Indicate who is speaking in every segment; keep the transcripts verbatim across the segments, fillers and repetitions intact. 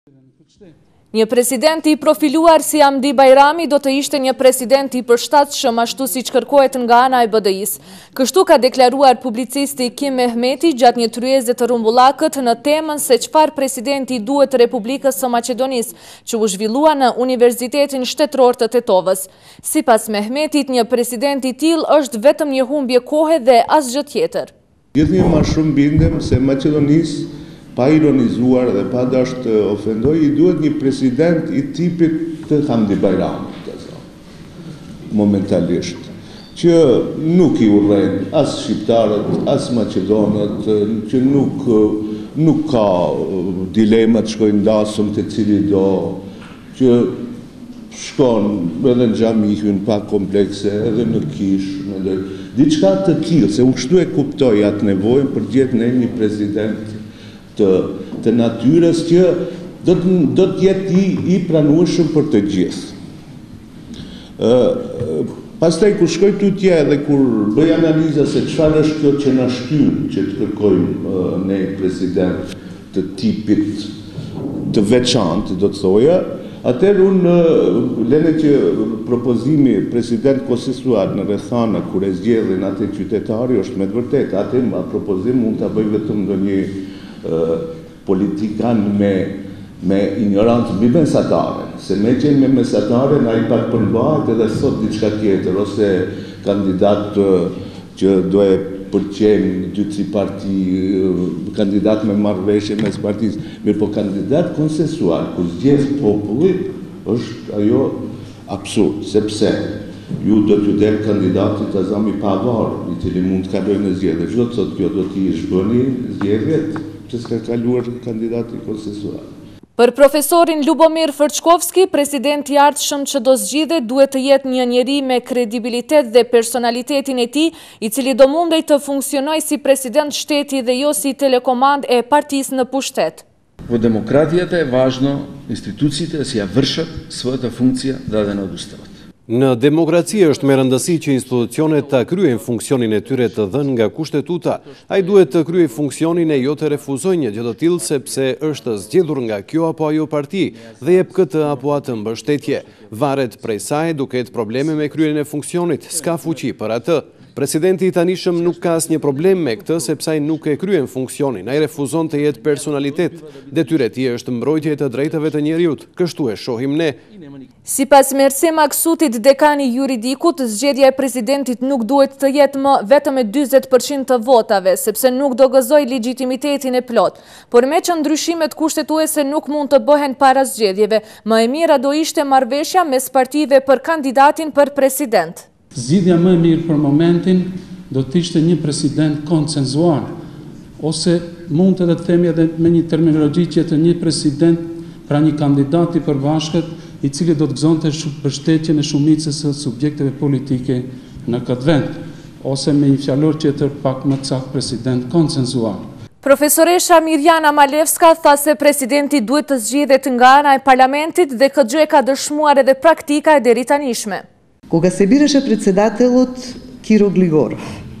Speaker 1: Një president i profiluar si Hamdi Bajrami do të ishte një president i përshtatshëm ashtu siç kërkohet nga ana e B D I-s. Kështu ka deklaruar publicisti Kim Mehmeti gjatë një tryeze të rrumbullakët në temën se çfarë presidenti duhet Republikës së Maqedonisë, që u zhvillua në Universitetin Shtetëror të Tetovës. Sipas Mehmetit, një president i tillë është vetëm një humbje kohe dhe asgjë tjetër.
Speaker 2: Gjithnjë më shumë bindem se Maqedonisë, pa ironizuar dhe pa dash të ofendoj, i duhet një president i tipit të Hamdi Bajramit, momentalisht, që nuk i urren as shqiptarët, as maqedonët, që nuk, nuk ka dilemat shkojnë dasëm të cili do, që shkon edhe në xhami hyn pa komplekse, edhe në kish, edhe diçka të tillë, se unë kështu e kuptoj atë nevojën për gjetë në një president të, të natyres që do të, do të jetë i, i pranueshëm për të gjithë. Uh, pastaj kur shkoj tutje dhe kur bëj analiza se çfarë është kjo që na shtyn që të kërkojmë uh, ne president të tipit të veçantë, do të thoja, atëherë unë uh, lene që propozimi president konsensual në rrethana kur e zgjedhin atë qytetari është me të vërtetë, atë propozim mund ta bëj vetëm ndonjë Uh, politikan me, me ignorancë mbi mesatare, se me qenë me mesatare na i pak përmbahet edhe sot diçka tjetër, ose kandidat uh, që do e përqen dy tri parti, uh, kandidat me marrëveshje mes partisë, mirë po kandidat konsensual, kur zgjedh populli, është ajo absurd, sepse ju do t'ju del kandidatit Azami Pavar, i cili mund të kalojë në zgjedhje. Çdo të thotë kjo do t'i zhbëni zgjedhjet, që s'ka kaluar kandidati konsensual.
Speaker 1: Për profesorin Lubomir Fërçkovski, presidenti i ardhshëm që do zgjidhet duhet të jetë një njeri me kredibilitet dhe personalitetin e tij, i cili do mundej të funksionojë si president shteti dhe jo si telekomand e partisë në pushtet.
Speaker 3: Во демократията е важно институциите да си ја вршат својата функција дадена од Уставот.
Speaker 4: Në demokraci është me rëndësi që institucionet të kryejnë funksionin e tyre të dhënë nga kushtetuta. Ai duhet të kryejë funksionin e jo të refuzojnë një gjë të tillë sepse është zgjedhur nga kjo apo ajo parti dhe jep këtë apo atë mbështetje. Varet prej saj duke ketë probleme me kryerjen e funksionit, s'ka fuqi për atë. Presidenti i tanishëm nuk ka asnjë problem me këtë sepse ai nuk e kryen funksionin, ai refuzon të jetë personalitet. Detyra e tij është mbrojtja e të drejtave të njerëzit, kështu e shohim ne.
Speaker 1: Sipas Merse Maksutit, dekani i juridikut, zgjedhja e presidentit nuk duhet të jetë më vetëm me dyzet përqind të votave, sepse nuk do gëzojë legjitimitetin e plot. Por me që ndryshimet kushtetuese nuk mund të bëhen para zgjedhjeve, më e mira do ishte marrëveshja mes partive për kandidatin për president.
Speaker 5: Zgjidhja më e mirë për momentin do të ishte një president konsenzuar, ose mund të të themi edhe me një terminologji që të një president, pra një kandidat i përbashkët, i cili do të gëzonte mbështetjen e shumicës së subjekteve politike në këtë vend, ose me një fjalor tjetër pak më saktë president konsenzuar.
Speaker 1: Profesoresha Mirjana Malevska tha se presidenti duhet të zgjidhet nga ana e parlamentit dhe këtë gjë e ka dëshmuar edhe praktika e deritanishme.
Speaker 6: Кога се бираше председателот Киро Глигоров,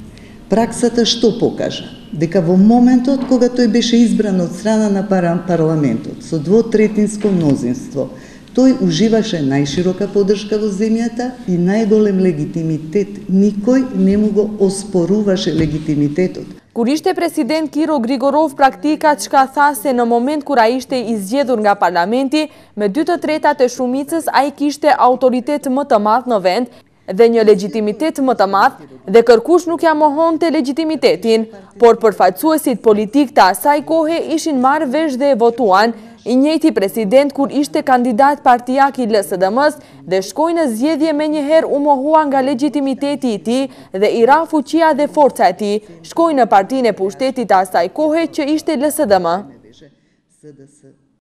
Speaker 6: праксата што покажа? Дека во моментот кога тој беше избран од страна на парламентот со двотретинско мнозинство, тој уживаше најширока поддршка во земјата и најголем легитимитет. Никој не му го оспоруваше легитимитетот.
Speaker 1: Kur ishte president Kiro Grigorov, praktika çka tha se në moment kur ai ishte i zgjedhur nga parlamenti, me dy të tretat e shumicës ai kishte autoritet më të madh në vend dhe një legjitimitet më të madh dhe kërkush nuk ja mohonte legjitimitetin, por përfaqësuesit politik të asaj kohe ishin marrë vesh dhe e votuan. I njëjti president kur ishte kandidat partijak i L S D M-s dhe shkoi në zgjedhje menjëherë u mohua nga legitimiteti i tij dhe i ra fuqia dhe forca e tij. Shkoi në partinë e pushtetit të asaj kohe që ishte L S D M.